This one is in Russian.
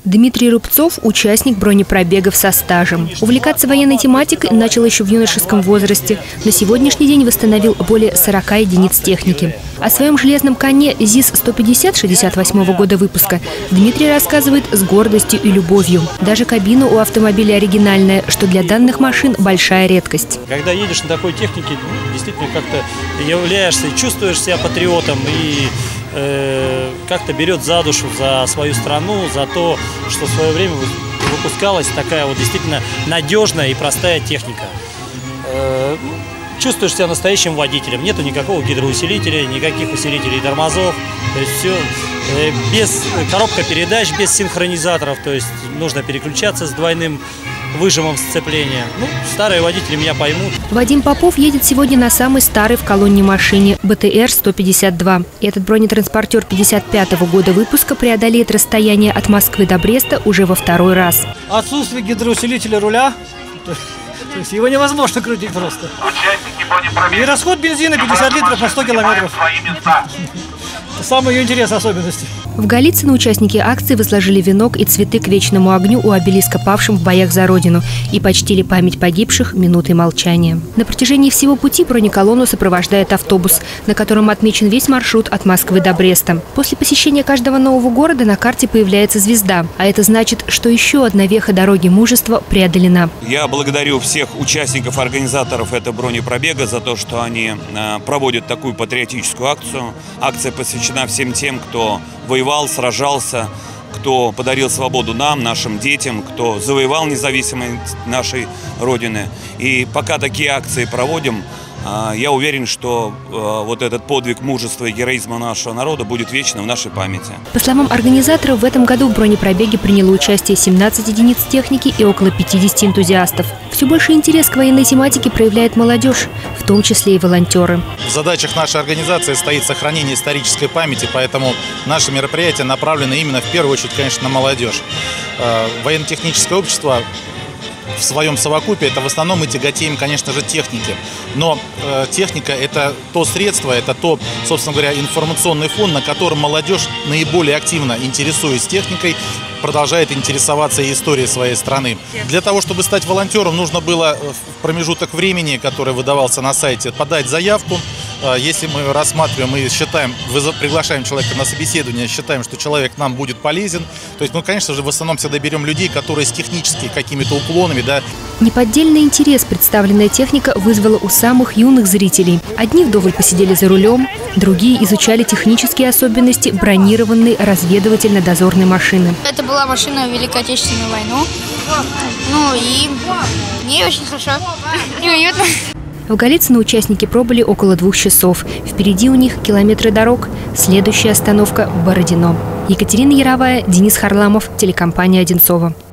Дмитрий Рубцов – участник бронепробегов со стажем. Увлекаться военной тематикой начал еще в юношеском возрасте. На сегодняшний день восстановил более 40 единиц техники. О своем железном коне ЗИС-150 68 года выпуска Дмитрий рассказывает с гордостью и любовью. Даже кабина у автомобиля оригинальная, что для данных машин большая редкость. Когда едешь на такой технике, действительно как-то являешься, чувствуешь себя патриотом и как-то берет за душу, за свою страну, за то, что в свое время выпускалась такая вот действительно надежная и простая техника. Чувствуешь себя настоящим водителем. Нету никакого гидроусилителя, никаких усилителей тормозов. То есть все без коробка передач, без синхронизаторов. То есть нужно переключаться с двойным выжимом сцепления. Ну, старые водители меня поймут. Вадим Попов едет сегодня на самой старой в колонне машине БТР-152. Этот бронетранспортер 55-го года выпуска преодолеет расстояние от Москвы до Бреста уже во второй раз. Отсутствие гидроусилителя руля, то есть его невозможно крутить просто. И расход бензина 50 литров на 100 километров. Это самый ее интерес, особенности. В Голицыно участники акции возложили венок и цветы к вечному огню у обелиска павшим в боях за Родину и почтили память погибших минутой молчания. На протяжении всего пути бронеколонну сопровождает автобус, на котором отмечен весь маршрут от Москвы до Бреста. После посещения каждого нового города на карте появляется звезда, а это значит, что еще одна веха дороги мужества преодолена. Я благодарю всех участников, организаторов этого бронепробега за то, что они проводят такую патриотическую акцию. Акция посвящена всем тем, кто воевал, сражался, кто подарил свободу нам, нашим детям, кто завоевал независимость нашей Родины. И пока такие акции проводим, я уверен, что вот этот подвиг мужества и героизма нашего народа будет вечно в нашей памяти. По словам организаторов, в этом году в бронепробеге приняло участие 17 единиц техники и около 50 энтузиастов. Все больше интерес к военной тематике проявляет молодежь, в том числе и волонтеры. В задачах нашей организации стоит сохранение исторической памяти, поэтому наши мероприятия направлены именно в первую очередь, конечно, на молодежь. Военно-техническое общество в своем совокупе это в основном мы тяготеем, конечно же, технике. Но техника – это то средство, это то, собственно говоря, информационный фон, на котором молодежь наиболее активно, интересуясь техникой, продолжает интересоваться и историей своей страны. Для того, чтобы стать волонтером, нужно было в промежуток времени, который выдавался на сайте, подать заявку. Если мы рассматриваем и считаем, приглашаем человека на собеседование, считаем, что человек нам будет полезен, то есть, конечно же, в основном всегда берем людей, которые с техническими какими-то уклонами, да. Неподдельный интерес представленная техника вызвала у самых юных зрителей. Одни вдоволь посидели за рулем, другие изучали технические особенности бронированной разведывательно-дозорной машины. Это была машина в Великой Отечественную войну. Ну и мне очень хорошо и уютно. В Голицыно участники пробыли около 2 часов. Впереди у них километры дорог. Следующая остановка – Бородино. Екатерина Яровая, Денис Харламов, телекомпания «Одинцово».